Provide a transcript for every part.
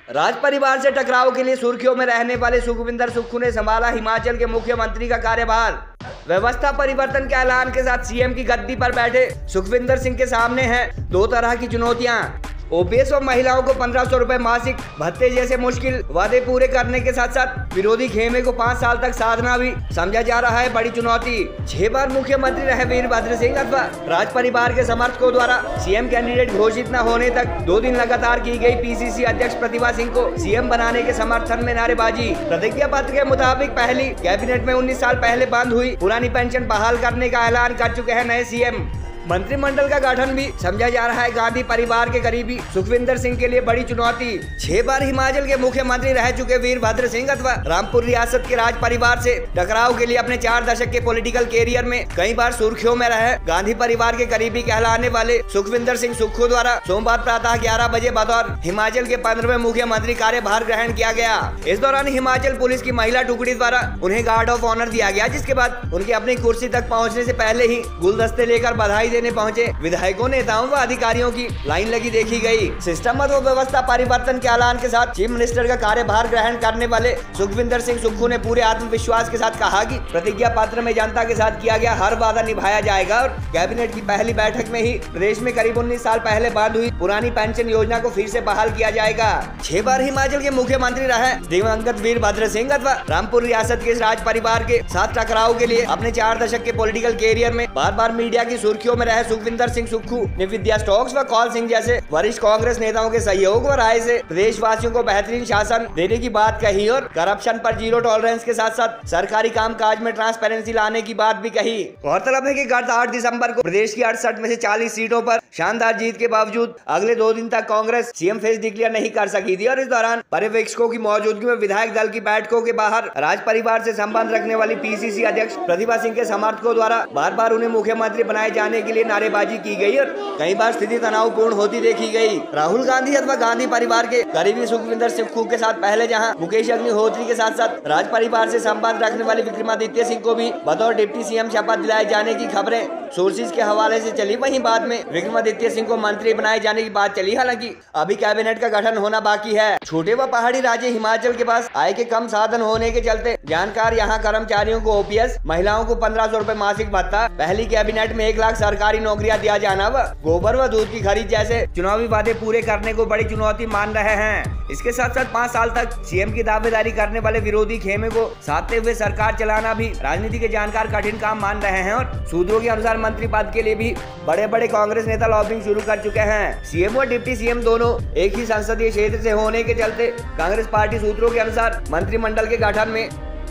राज परिवार से टकराव के लिए सुर्खियों में रहने वाले सुखविंदर सुक्खू ने संभाला हिमाचल के मुख्यमंत्री का कार्यभार। व्यवस्था परिवर्तन के ऐलान के साथ सीएम की गद्दी पर बैठे सुखविंदर सिंह के सामने हैं दो तरह की चुनौतियां। ओपीएस और महिलाओं को 1500 रुपए मासिक भत्ते जैसे मुश्किल वादे पूरे करने के साथ साथ विरोधी खेमे को 5 साल तक साधना भी समझा जा रहा है बड़ी चुनौती। 6 बार मुख्यमंत्री रहे वीरभद्र सिंह अथवा राज परिवार के समर्थकों द्वारा सीएम कैंडिडेट घोषित न होने तक 2 दिन लगातार की गई पीसीसी अध्यक्ष प्रतिभा सिंह को सीएम बनाने के समर्थन में नारेबाजी। प्रतिज्ञा पत्र के मुताबिक पहली कैबिनेट में 19 साल पहले बंद हुई पुरानी पेंशन बहाल करने का ऐलान कर चुके हैं नए सीएम। मंत्रिमंडल का गठन भी समझा जा रहा है गांधी परिवार के करीबी सुखविंदर सिंह के लिए बड़ी चुनौती। 6 बार हिमाचल के मुख्यमंत्री रह चुके वीरभद्र सिंह अथवा रामपुर रियासत के राज परिवार से टकराव के लिए अपने 4 दशक के पॉलिटिकल कैरियर में कई बार सुर्खियों में रहे गांधी परिवार के करीबी कहलाने वाले सुखविंदर सिंह सुक्खू द्वारा सोमवार प्रातः 11 बजे बतौर हिमाचल के 15वें मुख्यमंत्री कार्यभार ग्रहण किया गया। इस दौरान हिमाचल पुलिस की महिला टुकड़ी द्वारा उन्हें गार्ड ऑफ ऑनर दिया गया, जिसके बाद उनके अपनी कुर्सी तक पहुँचने से पहले ही गुलदस्ते लेकर बधाई देने पहुंचे विधायकों, नेताओं व अधिकारियों की लाइन लगी देखी गई। सिस्टम व व्यवस्था परिवर्तन के ऐलान के साथ चीफ मिनिस्टर का कार्यभार ग्रहण करने वाले सुखविंदर सिंह सुक्खू ने पूरे आत्मविश्वास के साथ कहा कि प्रतिज्ञा पत्र में जनता के साथ किया गया हर वादा निभाया जाएगा और कैबिनेट की पहली बैठक में ही प्रदेश में करीब 19 साल पहले बंद हुई पुरानी पेंशन योजना को फिर से बहाल किया जाएगा। 6 बार हिमाचल के मुख्यमंत्री रहे दिवंगत वीरभद्र सिंह अथवा रामपुर रियासत के राज परिवार के साथ टकराव के लिए अपने 4 दशक के पॉलिटिकल कैरियर में बार बार मीडिया की सुर्खियों में रहे सुखविंदर सिंह सुक्खू ने विद्या स्टोक्स व कौल सिंह जैसे वरिष्ठ कांग्रेस नेताओं के सहयोग व राय से प्रदेशवासियों को बेहतरीन शासन देने की बात कही और करप्शन पर जीरो टॉलरेंस के साथ साथ सरकारी कामकाज में ट्रांसपेरेंसी लाने की बात भी कही। गौरतलब है कि गत 8 दिसंबर को प्रदेश की 68 में से 40 सीटों पर शानदार जीत के बावजूद अगले 2 दिन तक कांग्रेस सीएम फेस डिक्लेयर नहीं कर सकी थी और इस दौरान पर्यवेक्षकों की मौजूदगी में विधायक दल की बैठकों के बाहर राज परिवार से संबंध रखने वाली पीसीसी अध्यक्ष प्रतिभा सिंह के समर्थकों द्वारा बार बार उन्हें मुख्यमंत्री बनाए जाने के लिए नारेबाजी की गई और कई बार स्थिति तनावपूर्ण होती देखी गई। राहुल गांधी अथवा गांधी परिवार के करीबी सुखविंदर सुक्खू के साथ पहले जहां मुकेश अग्निहोत्री के साथ साथ राज परिवार से संबंध रखने वाले विक्रमादित्य सिंह को भी बतौर डिप्टी सीएम शपथ दिलाए जाने की खबरें सोर्सेज के हवाले से चली, वहीं बाद में विक्रमादित्य सिंह को मंत्री बनाए जाने की बात चली। हालांकि अभी कैबिनेट का गठन होना बाकी है। छोटे व पहाड़ी राज्य हिमाचल के पास आय के कम साधन होने के चलते जानकार यहाँ कर्मचारियों को ओपीएस, महिलाओं को 1500 रुपए मासिक भत्ता, पहली कैबिनेट में 1 लाख सरकारी नौकरियां दिया जाना व गोबर व दूध की खरीद जैसे चुनावी वादे पूरे करने को बड़ी चुनौती मान रहे हैं। इसके साथ साथ 5 साल तक सीएम की दावेदारी करने वाले विरोधी खेमे को साधते हुए सरकार चलाना भी राजनीति के जानकार कठिन काम मान रहे हैं और सूत्रों के अनुसार मंत्री पद के लिए भी बड़े बड़े कांग्रेस नेता लॉबिंग शुरू कर चुके हैं। सीएम और डिप्टी सीएम दोनों एक ही संसदीय क्षेत्र से होने के चलते कांग्रेस पार्टी सूत्रों के अनुसार मंत्रिमंडल के गठन में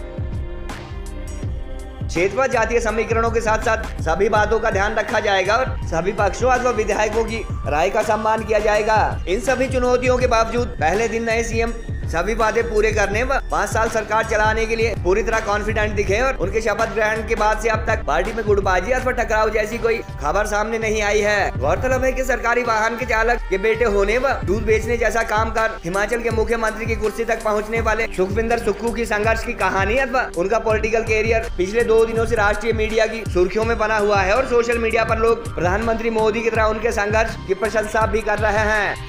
क्षेत्र जातीय समीकरणों के साथ साथ सभी बातों का ध्यान रखा जाएगा और सभी पक्षों अथवा विधायकों की राय का सम्मान किया जाएगा। इन सभी चुनौतियों के बावजूद पहले दिन नए सीएम सभी वादे पूरे करने व 5 साल सरकार चलाने के लिए पूरी तरह कॉन्फिडेंट दिखे और उनके शपथ ग्रहण के बाद से अब तक पार्टी में गुटबाजी अथवा टकराव जैसी कोई खबर सामने नहीं आई है। गौरतलब है कि सरकारी वाहन के चालक के बेटे होने व दूध बेचने जैसा काम कर हिमाचल के मुख्यमंत्री की कुर्सी तक पहुँचने वाले सुखविंदर सुक्खू की संघर्ष की कहानी अथवा उनका पॉलिटिकल कैरियर पिछले 2 दिनों से राष्ट्रीय मीडिया की सुर्खियों में बना हुआ है और सोशल मीडिया पर लोग प्रधानमंत्री मोदी की तरह उनके संघर्ष की प्रशंसा भी कर रहे हैं।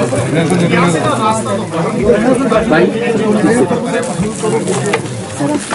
भाई